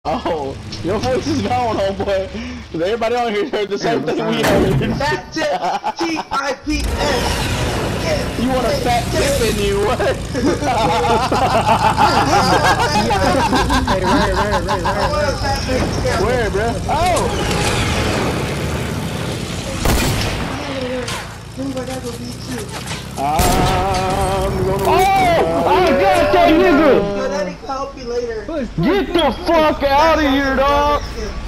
Oh, your voice is gone, homeboy. Cause everybody on here heard the same thing we heard. Fat tip, T-I-P-S. You want a fat tip in you? What? Right. Where, bro? Oh! I'm gonna. Oh! I got that nigga! Yo, that can help you later. Get the fuck out of here, dog!